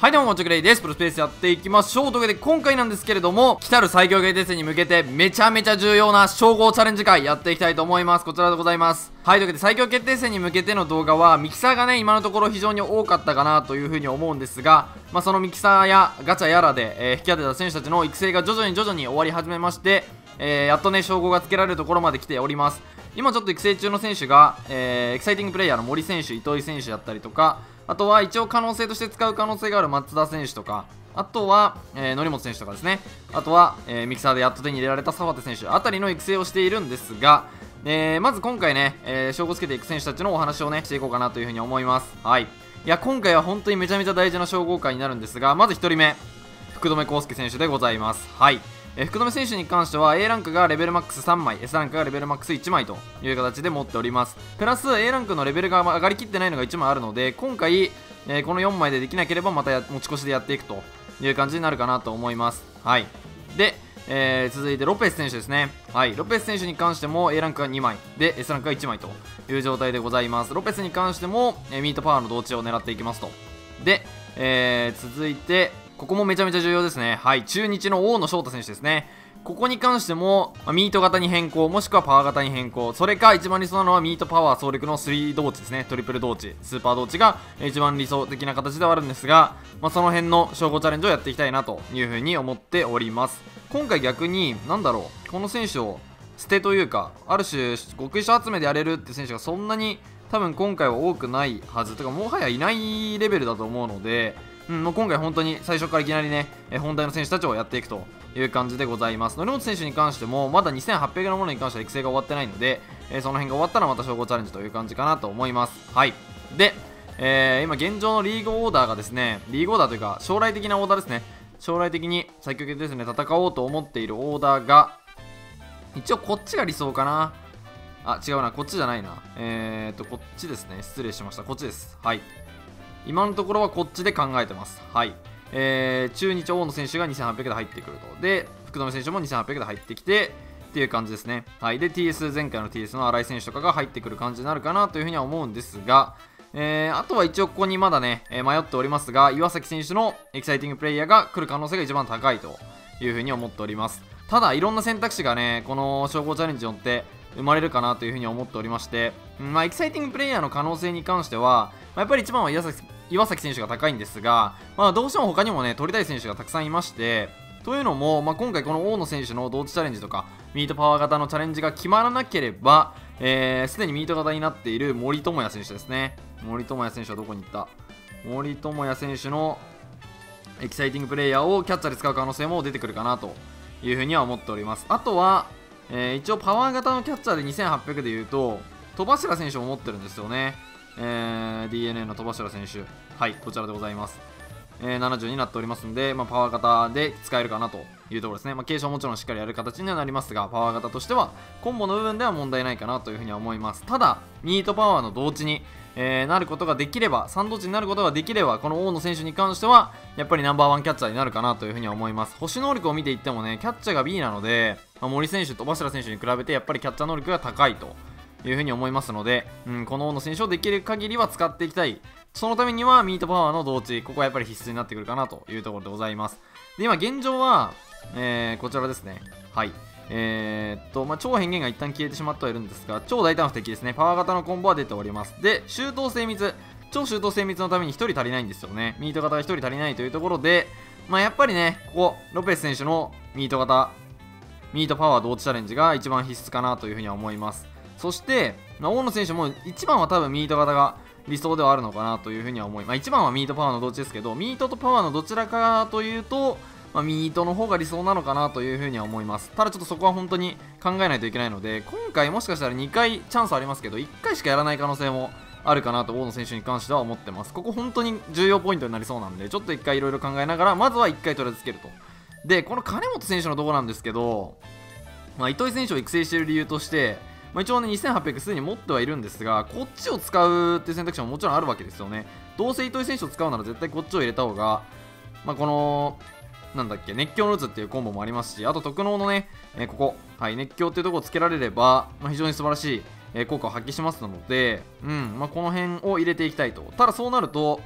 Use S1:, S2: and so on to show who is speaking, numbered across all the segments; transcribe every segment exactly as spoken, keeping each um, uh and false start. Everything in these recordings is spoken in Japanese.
S1: はいどうも、もちぐれいです。プロスペースやっていきましょう。というわけで今回なんですけれども、来たる最強決定戦に向けてめちゃめちゃ重要な称号チャレンジ会やっていきたいと思います。こちらでございます。はい、というわけで最強決定戦に向けての動画はミキサーがね、今のところ非常に多かったかなというふうに思うんですが、まあそのミキサーやガチャやらで、えー、引き当てた選手たちの育成が徐々に徐々に終わり始めまして、えー、やっとね、称号がつけられるところまで来ております。今ちょっと育成中の選手が、えー、エキサイティングプレイヤーの森選手、糸井選手だったりとか、あとは一応可能性として使う可能性がある松田選手とか、あとは、えー、則本選手とかですね、あとは、えー、ミキサーでやっと手に入れられた沢手選手あたりの育成をしているんですが、えー、まず今回ね、えー、称号つけていく選手たちのお話をねしていこうかなというふうに思います。はい、いや今回は本当にめちゃめちゃ大事な称号会になるんですが、まずひとりめ福留孝介選手でございます。はい、えー、福留選手に関しては A ランクがレベルマックスさんまい、 S ランクがレベルマックスいちまいという形で持っております。プラス A ランクのレベルが上がりきってないのがいちまいあるので、今回、えー、このよんまいでできなければまた持ち越しでやっていくという感じになるかなと思います。はい、で、えー、続いてロペス選手ですね。はい、ロペス選手に関しても A ランクがにまいで S ランクがいちまいという状態でございます。ロペスに関しても、えー、ミートパワーの同値を狙っていきますと。で、えー、続いてここもめちゃめちゃ重要ですね。はい、中日の大野翔太選手ですね。ここに関しても、まあ、ミート型に変更もしくはパワー型に変更、それか一番理想なのはミートパワー総力のさん同値ですね。トリプル同値、スーパー同値が一番理想的な形ではあるんですが、まあ、その辺の称号チャレンジをやっていきたいなというふうに思っております。今回逆に何だろう、この選手を捨てというか、ある種極意書集めでやれるって選手がそんなに多分今回は多くないはずとか、もはやいないレベルだと思うので、うん、もう今回本当に最初からいきなりね、え本題の選手たちをやっていくという感じでございます。則本選手に関してもまだにせんはっぴゃくのものに関しては育成が終わってないので、えー、その辺が終わったらまた称号チャレンジという感じかなと思います。はい、で、えー、今現状のリーグオーダーがですね、リーグオーダーというか将来的なオーダーですね、将来的に最強決定戦で戦おうと思っているオーダーが一応こっちが理想かな。あ、違うな、こっちじゃないな。えーとこっちですね、失礼しました。こっちです。はい、今のところはこっちで考えてます。はい、えー、中日大野選手がにせんはっぴゃくで入ってくると。で、福留選手もにせんはっぴゃくで入ってきてっていう感じですね。はい、で ティーエス、前回の ティーエス の新井選手とかが入ってくる感じになるかなというふうには思うんですが、えー、あとは一応ここにまだね、えー、迷っておりますが、岩崎選手のエキサイティングプレイヤーが来る可能性が一番高いというふうに思っております。ただいろんな選択肢がね、この称号チャレンジによって生まれるかなというふうに思っておりまして、うん、まあエキサイティングプレイヤーの可能性に関しては、まあ、やっぱり一番は岩崎岩崎選手が高いんですが、まあ、どうしても他にもね取りたい選手がたくさんいまして、というのも、まあ、今回この大野選手の同値チャレンジとかミートパワー型のチャレンジが決まらなければ、す、えー、で、にミート型になっている森友哉選手ですね。森友哉選手はどこに行った？森友哉選手のエキサイティングプレイヤーをキャッチャーで使う可能性も出てくるかなというふうには思っております。あとは、えー、一応パワー型のキャッチャーでにせんはっぴゃくでいうと戸柱選手も持ってるんですよね。えー、ディーエヌエー の戸柱選手、はい、こちらでございます。えー、ななじゅうになっておりますので、まあ、パワー型で使えるかなというところですね。まあ、継承もちろんしっかりやる形にはなりますが、パワー型としてはコンボの部分では問題ないかなというふうには思います。ただミートパワーの同値に、えー、なることができれば、さん同値になることができれば、この大野選手に関してはやっぱりナンバーワンキャッチャーになるかなというふうには思います。星能力を見ていってもね、キャッチャーが ビー なので、まあ、森選手と戸柱選手に比べてやっぱりキャッチャー能力が高いというふうに思いますので、うん、この大野選手をできる限りは使っていきたい。そのためにはミートパワーの同値、ここはやっぱり必須になってくるかなというところでございます。で、今現状は、えー、こちらですね。はい。えー、っと、まあ、超変幻が一旦消えてしまってはいるんですが、超大胆不敵ですね。パワー型のコンボは出ております。で、周到精密。超周到精密のためにひとり足りないんですよね。ミート型がひとり足りないというところで、まあ、やっぱりね、ここ、ロペス選手のミート型、ミートパワー同値チャレンジが一番必須かなというふうには思います。そして、まあ、大野選手も一番は多分ミート型が理想ではあるのかなというふうには思います。まあ、一番はミートパワーのどっちですけど、ミートとパワーのどちらかというと、まあ、ミートの方が理想なのかなというふうには思います。ただちょっとそこは本当に考えないといけないので、今回もしかしたらにかいチャンスありますけど、いっかいしかやらない可能性もあるかなと大野選手に関しては思ってます。ここ本当に重要ポイントになりそうなんで、ちょっといっかいいろいろ考えながら、まずはいっかいとりあえずつけると。で、この金本選手のところなんですけど、まあ、糸井選手を育成している理由として、まあ、一応ねにせんはっぴゃくすでに持ってはいるんですが、こっちを使うっていう選択肢ももちろんあるわけですよね。どうせ糸井選手を使うなら絶対こっちを入れた方が、まあ、このなんだっけ、熱狂の打つっていうコンボもありますし、あと特能のね、えー、ここ、はい、熱狂っていうところをつけられれば、まあ、非常に素晴らしい、えー、効果を発揮しますので、うん、まあ、この辺を入れていきたいと。ただそうなると、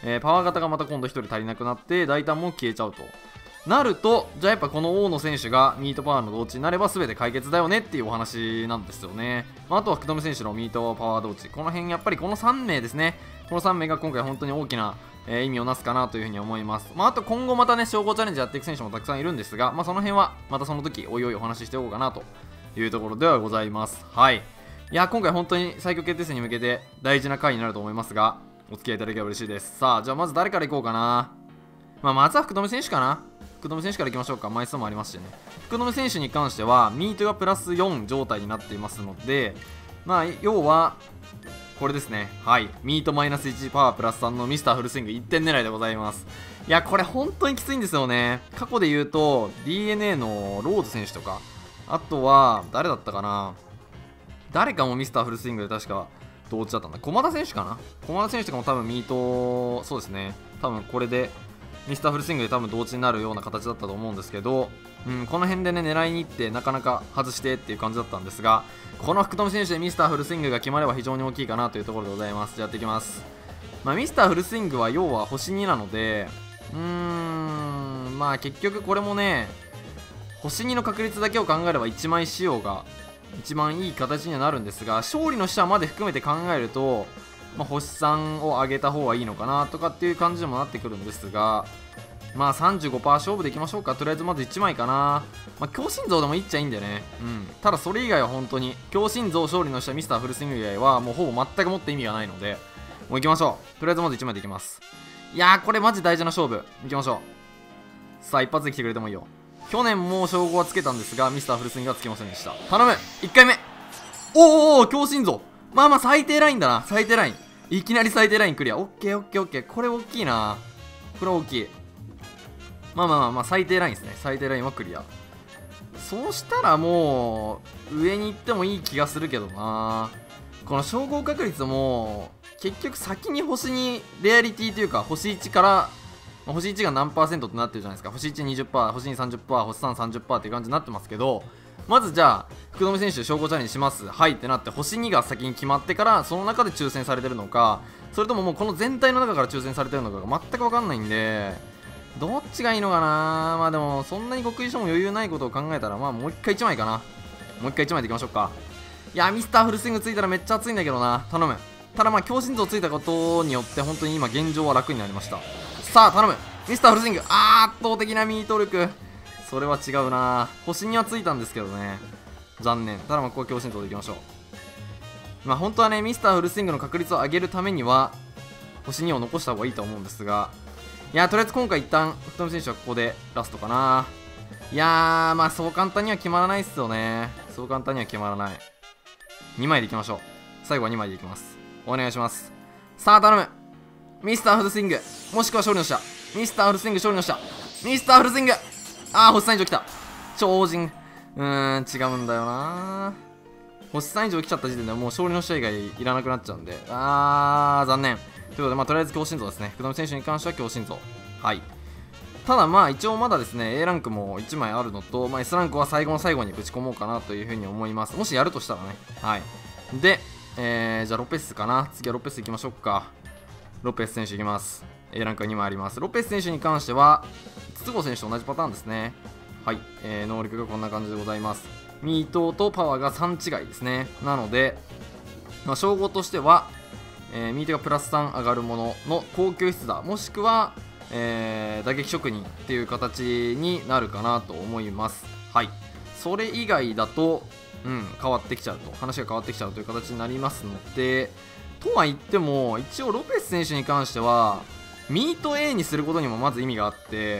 S1: えー、パワー型がまた今度ひとり足りなくなって大胆も消えちゃうとなると、じゃあやっぱこの大野選手がミートパワーの同値になれば全て解決だよねっていうお話なんですよね。まあ、あとは福留選手のミートパワー同値、この辺やっぱりこのさん名ですね、このさん名が今回本当に大きな、えー、意味をなすかなというふうに思います。まあ、あと今後またね称号チャレンジやっていく選手もたくさんいるんですが、まあ、その辺はまたその時おいおいお話ししておこうかなというところではございます。はい、いや今回本当に最強決定戦に向けて大事な回になると思いますが、お付き合いいただければ嬉しいです。さあじゃあまず誰からいこうかな。まあ、まずは福留選手かな。福留選手からいきましょうか。枚数もありますしね。福留選手に関してはミートがプラスよん状態になっていますので、まあ要はこれですね。はい、ミートマイナスいちパワープラスさんのミスターフルスイングいってん狙いでございます。いやこれ本当にきついんですよね。過去で言うと ディーエヌエー のローズ選手とか、あとは誰だったかな、誰かもミスターフルスイングで確か同値だったんだ。駒田選手かな。駒田選手とかも多分ミート、そうですね、多分これでミスターフルスイングで多分同値になるような形だったと思うんですけど、うん、この辺でね狙いに行ってなかなか外してっていう感じだったんですが、この福留選手でミスターフルスイングが決まれば非常に大きいかなというところでございます。じゃあやっていきます。まあ、ミスターフルスイングは要は星になので、うーんまあ結局これもね星にの確率だけを考えればいちまい仕様が一番いい形にはなるんですが、勝利の下まで含めて考えると、まあ、星さんを上げた方がいいのかなとかっていう感じにもなってくるんですが、まあ さんじゅうごパーセント 勝負でいきましょうか。とりあえずまずいちまいかな。まあ強心臓でもいっちゃいいんだよね。うん。ただそれ以外は本当に強心臓勝利の下ミスターフルスイング以外はもうほぼ全くもって意味がないので、もういきましょう。とりあえずまずいちまいでいきます。いやーこれマジ大事な勝負いきましょう。さあ一発で来てくれてもいいよ。去年も称号はつけたんですがミスターフルスイングはつきませんでした。頼むいっかいめ。おーおー強心臓、まあまあ最低ラインだな。最低ラインいきなり最低ラインクリア。オッケーオッケーオッケー。これ大きいな。これ大きい。まあまあまあまあ最低ラインですね。最低ラインはクリア。そうしたらもう上に行ってもいい気がするけどな。この称号確率も結局先に星にレアリティというか星いちから、まあ、星いちが何パーセントってなってるじゃないですか。星いち にじゅっパーセント、星に さんじゅっパーセント、星さん さんじゅっパーセント っていう感じになってますけど、まずじゃあ福留選手称号チャレンジしますはいってなって星にが先に決まってからその中で抽選されてるのか、それとももうこの全体の中から抽選されてるのかが全く分かんないんで、どっちがいいのかな。まあでもそんなに極意書も余裕ないことを考えたら、まあもう一回いちまいかな。もう一回いちまいでいきましょうか。いやミスターフルスイングついたらめっちゃ熱いんだけどな。頼む。ただまあ強心臓ついたことによって本当に今現状は楽になりました。さあ頼むミスターフルスイング。あー圧倒的なミート力、それは違うな。星にはついたんですけどね、残念。ただまあここは強心臓でいきましょう。まあ本当はねミスターフルスイングの確率を上げるためには星にを残した方がいいと思うんですが、いやとりあえず今回一旦福留選手はここでラストかな。いやーまあそう簡単には決まらないっすよね。そう簡単には決まらない。にまいでいきましょう。最後はにまいでいきます。お願いします。さあ頼むミスターフルスイング、もしくは勝利の下。ミスターフルスイング勝利の下。ミスターフルスイング、あー星さん以上来た。超人、うーん違うんだよな。星さん以上来ちゃった時点でもう勝利の下以外いらなくなっちゃうんで、あー残念。ということでまあとりあえず強心臓ですね。福留選手に関しては強心臓。はい。ただまあ一応まだですね A ランクもいちまいあるのと、まあ、S ランクは最後の最後にぶち込もうかなというふうに思います。もしやるとしたらね。はい。で、えー、じゃあロペスかな。次はロペスいきましょうか。ロペス選手いきます。A ランクにまいあります。ロペス選手に関しては筒香選手と同じパターンですね。はい、えー、能力がこんな感じでございます。ミートとパワーがさん違いですね。なので、まあ、称号としては、えー、ミートがプラスさん上がるものの高級質だ、もしくは、えー、打撃職人っていう形になるかなと思います。はい、それ以外だと、うん、変わってきちゃうと、話が変わってきちゃうという形になりますので、とは言っても、一応ロペス選手に関しては、ミート A にすることにもまず意味があって、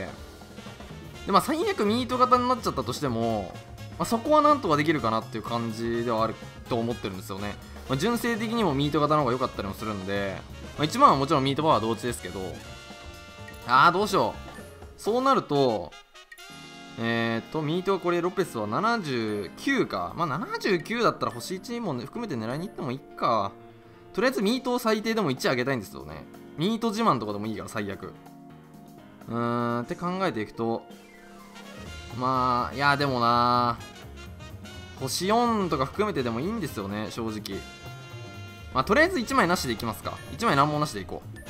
S1: でまあ、最悪ミート型になっちゃったとしても、まあ、そこはなんとかできるかなっていう感じではあると思ってるんですよね。まあ、純正的にもミート型の方が良かったりもするんで、まあ、いちまんはもちろんミートパワー同値ですけど、あーどうしよう。そうなると、えーと、ミートはこれロペスはななじゅうきゅうか。まあななじゅうきゅうだったら星いちも含めて狙いに行ってもいいか。とりあえずミートを最低でもいち上げたいんですよね。ミート自慢とかでもいいから最悪。うーんって考えていくと、まあいやでもな星よんとか含めてでもいいんですよね正直。まあとりあえずいちまいなしでいきますか。いちまい何もなしでいこう。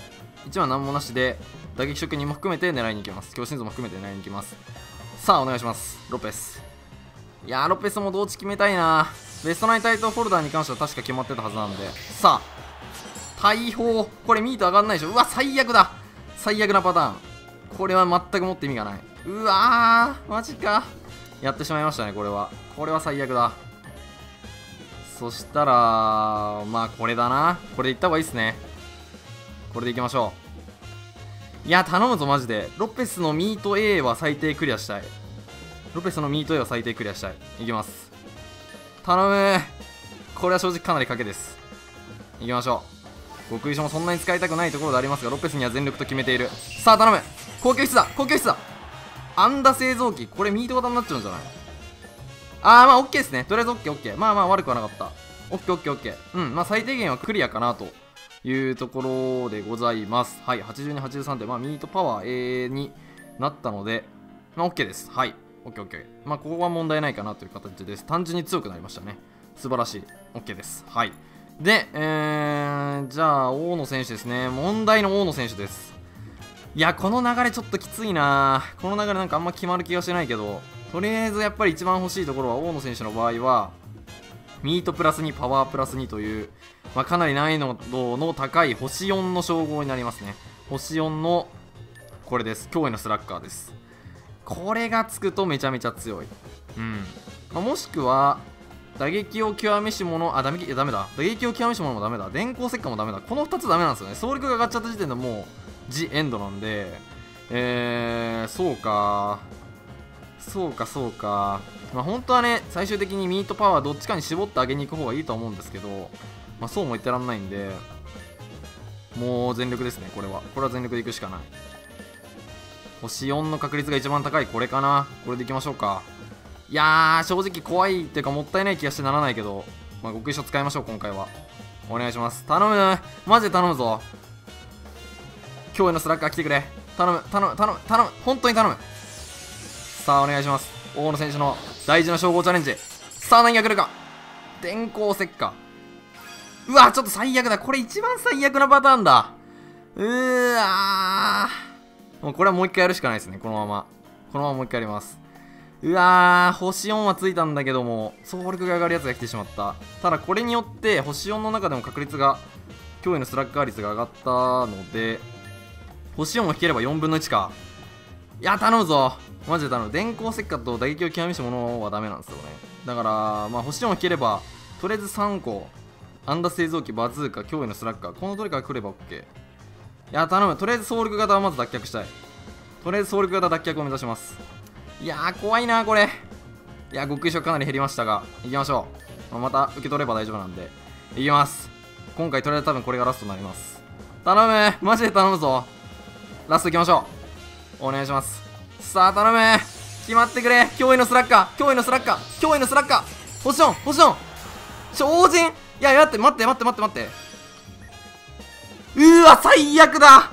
S1: いちまん何もなしで打撃職人も含めて狙いに行きます。強心臓も含めて狙いに行きます。さあお願いします。ロペス。いやーロペスも同値決めたいな。ベストナインタイトルホルダーに関しては確か決まってたはずなんで、さあ大砲、これミート上がんないでしょ。うわ最悪だ、最悪なパターン。これは全くもって意味がない。うわーマジか、やってしまいましたね。これはこれは最悪だ。そしたらまあこれだな、これでいった方がいいっすね。これでいきましょう。いや頼むぞマジで。ロペスのミート A は最低クリアしたい。ロペスのミート A は最低クリアしたい。いきます、頼む。これは正直かなり賭けです。いきましょう。極意書もそんなに使いたくないところでありますが、ロペスには全力と決めている。さあ頼む。高級室だ、高級室だ。アンダ製造機、これミート型になっちゃうんじゃない？あーまあ OK ですね。とりあえず OKOK、 まあまあ悪くはなかった。 OKOKOK、 うんまあ最低限はクリアかなというところでございます。はい、はちじゅうに、はちじゅうさんでまあミートパワー A になったので、まあ OK です。はい、 OKOK、 まあここは問題ないかなという形です。単純に強くなりましたね。素晴らしい。 OK です。はい。で、えー、じゃあ大野選手ですね。問題の大野選手です。いやこの流れちょっときついな。この流れなんかあんま決まる気がしないけど、とりあえずやっぱり一番欲しいところは大野選手の場合はミートプラスにパワープラスにという、まあ、かなり難易度の高い星よんの称号になりますね。星よんのこれです。脅威のスラッガーです。これがつくとめちゃめちゃ強い。うん、まあ、もしくは打撃を極めし者、あ、ダメ、いやダメだ。打撃を極めし者もダメだ。電光石火もダメだ。このふたつダメなんですよね。総力が上がっちゃった時点でもう、ジ・エンドなんで、えー、そうか。そうか、そうか。まあ本当はね、最終的にミートパワーどっちかに絞ってあげに行く方がいいと思うんですけど、まあそうも言ってらんないんで、もう全力ですね、これは。これは全力でいくしかない。星よんの確率が一番高い、これかな。これでいきましょうか。いやー、正直怖いっていうかもったいない気がしてならないけど、まあ、極意書使いましょう、今回は。お願いします。頼む。マジで頼むぞ。今日へのスラッガー来てくれ。頼む、頼む、頼む、頼む。本当に頼む。さあ、お願いします。大野選手の大事な称号チャレンジ。さあ、何が来るか。電光石火。うわ、ちょっと最悪だ。これ一番最悪なパターンだ。うーわー。もうこれはもう一回やるしかないですね、このまま。このままもう一回やります。うわー、星よんはついたんだけども、総力が上がるやつが来てしまった。ただこれによって星よんの中でも確率が、脅威のスラッガー率が上がったので、星よんを引ければよんぶんのいちか。いや頼むぞ、マジで頼む。電光石火と打撃を極めし者はダメなんですよね。だからまあ星よんを引ければとりあえずさんこ、アンダ製造機、バズーカ、脅威のスラッガー、このどれかが来れば OK。 いや頼む。とりあえず総力型はまず脱却したい。とりあえず総力型脱却を目指します。いやー怖いなこれ。いや極意書かなり減りましたが、行きましょう。まあ、また受け取れば大丈夫なんで行きます。今回とりあえず多分これがラストになります。頼む、マジで頼むぞ。ラスト行きましょう。お願いします。さあ頼む、決まってくれ。脅威のスラッガー、脅威のスラッガー、脅威のスラッガー、星よん、星よん、超人。いや待って待って待って待って待って、うーわ最悪だ。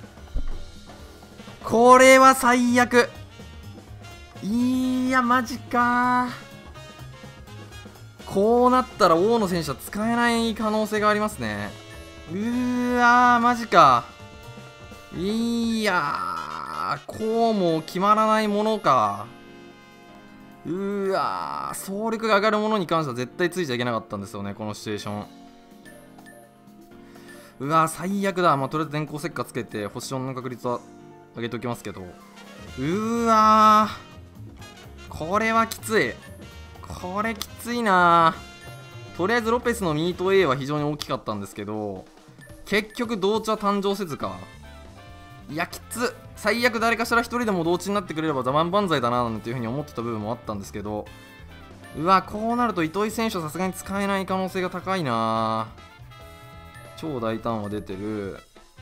S1: これは最悪。いやマジか。こうなったら大野選手は使えない可能性がありますね。うーわーマジか。いやーこうも決まらないものか。うーわー総力が上がるものに関しては絶対ついちゃいけなかったんですよね、このシチュエーション。うわー最悪だ。まあとりあえず電光石火つけて星よんの確率は上げておきますけど、うーわーこれはきつい。これきついな。とりあえずロペスのミート A は非常に大きかったんですけど、結局同値は誕生せずか。いやきつ。最悪誰かしら一人でも同値になってくれればザマン万歳だななんていう風に思ってた部分もあったんですけど、うわこうなると糸井選手はさすがに使えない可能性が高いな。超大胆は出てる。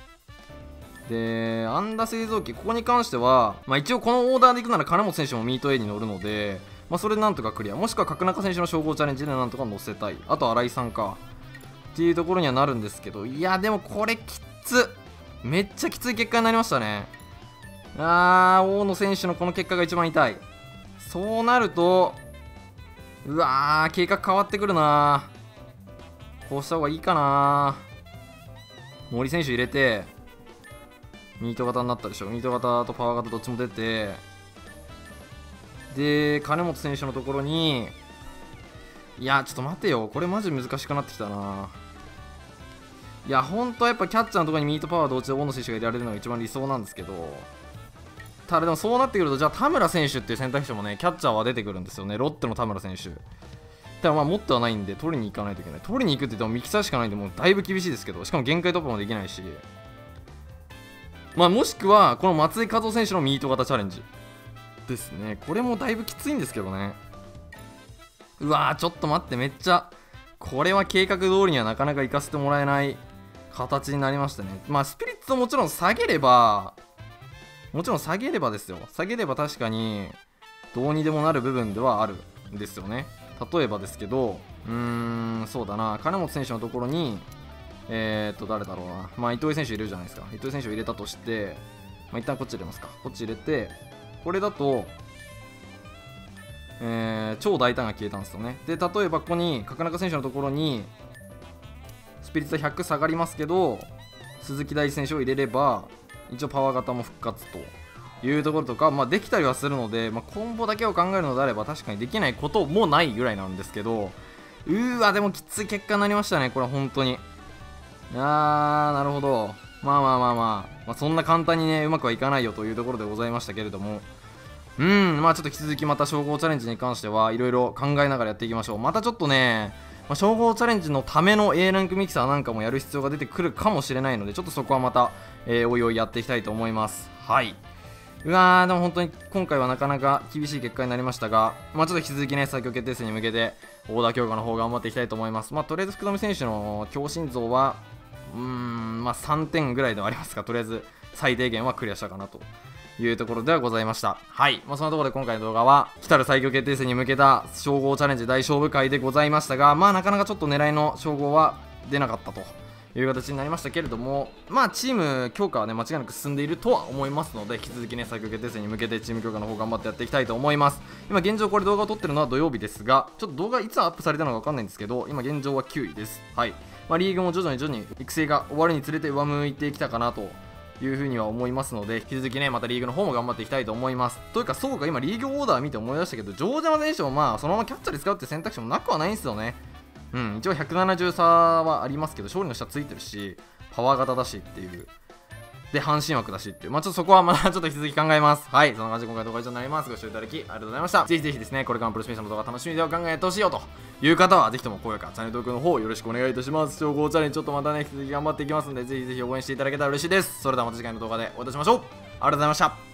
S1: でアンダ製造機、ここに関しては、まあ、一応このオーダーでいくなら金本選手もミート A に乗るので、まあ、それでなんとかクリア、もしくは角中選手の称号チャレンジでなんとか乗せたい。あと新井さんかっていうところにはなるんですけど、いやでもこれきつ、めっちゃきつい結果になりましたね。あー大野選手のこの結果が一番痛い。そうなるとうわー計画変わってくるな。こうした方がいいかな。森選手入れてミート型になったでしょ。ミート型とパワー型どっちも出て、で金本選手のところに、いやちょっと待てよ、これマジ難しくなってきたな。いや本当はやっぱキャッチャーのところにミートパワー同時で大野選手が入れられるのが一番理想なんですけど、ただでもそうなってくると、じゃあ田村選手っていう選択肢もね、キャッチャーは出てくるんですよね。ロッテの田村選手。ただまあ持ってはないんで取りに行かないといけない。取りに行くって言ってもミキサーしかないんで、もうだいぶ厳しいですけど、しかも限界突破もできないし、まあもしくはこの松井稼頭選手のミート型チャレンジですね。これもだいぶきついんですけどね。うわーちょっと待って、めっちゃこれは計画通りにはなかなか行かせてもらえない形になりましたね。まあスピリッツをもちろん下げれば、もちろん下げればですよ、下げれば確かにどうにでもなる部分ではあるんですよね。例えばですけど、うーんそうだな、金本選手のところにえーっと誰だろうな、まあ糸井選手入れるじゃないですか。糸井選手を入れたとして、まあ、一旦こっち入れますか。こっち入れて、これだとえー、超大胆が消えたんですよね。で例えばここに角中選手のところにスピリッツはひゃく下がりますけど、鈴木大地選手を入れれば一応パワー型も復活というところとか、まあ、できたりはするので、まあ、コンボだけを考えるのであれば確かにできないこともないぐらいなんですけど、うーわでもきつい結果になりましたね、これは本当に。いやーなるほど、まあまあまあまあ、まあ、そんな簡単にねうまくはいかないよというところでございましたけれども、うん、まあちょっと引き続きまた称号チャレンジに関してはいろいろ考えながらやっていきましょう。またちょっとね、まあ、称号チャレンジのための A ランクミキサーなんかもやる必要が出てくるかもしれないので、ちょっとそこはまた、えー、おいおいやっていきたいと思います。はい。うわーでも本当に今回はなかなか厳しい結果になりましたが、まあちょっと引き続きね最強決定戦に向けてオーダー強化の方頑張っていきたいと思います。まあとりあえず福留選手の強心臓はうーんまあさんてんぐらいではありますが、とりあえず最低限はクリアしたかなというところではございました。はい、まあ、そのところで今回の動画は来たる最強決定戦に向けた称号チャレンジ大勝負会でございましたが、まあなかなかちょっと狙いの称号は出なかったという形になりましたけれども、まあチーム強化はね間違いなく進んでいるとは思いますので、引き続きね最強決定戦に向けてチーム強化の方頑張ってやっていきたいと思います。今現状これ動画を撮ってるのは土曜日ですが、ちょっと動画いつアップされたのか分かんないんですけど、今現状はきゅういです。はい、まあ、リーグも徐々に徐々に育成が終わるにつれて上向いてきたかなというふうには思いますので、引き続きねまたリーグの方も頑張っていきたいと思います。というかそうか、今リーグオーダー見て思い出したけど、城島選手をまあそのままキャッチャーで使うって選択肢もなくはないんですよね。うん、一応ひゃくななじゅう差はありますけど、勝利の下ついてるしパワー型だしっていう、で阪神枠だしっていう、まあちょっとそこはまたちょっと引き続き考えます。はい、そんな感じで今回の動画は以上になります。ご視聴いただきありがとうございました。ぜひぜひですねこれからのプロスペシャルの動画楽しみでは考えてほしいよという方はぜひとも高評価チャンネル登録の方よろしくお願いいたします。称号チャレンジちょっとまたね引き続き頑張っていきますので、ぜひぜひ応援していただけたら嬉しいです。それではまた次回の動画でお会いいたしましょう。ありがとうございました。